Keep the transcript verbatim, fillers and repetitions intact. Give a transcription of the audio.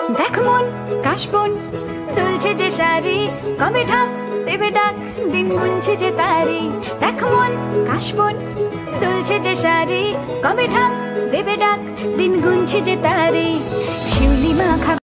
দেখ মন কাশবন দুলছে যে শাড়ি, কবে ঢাক দেবে ডাক দিন গুনছে যে তারি। দেখ মন কাশবন দুলছে যে শাড়ি, কবে ঢাক দেবে ডাক দিন গুনছে যে তারি। শিউলি মাখা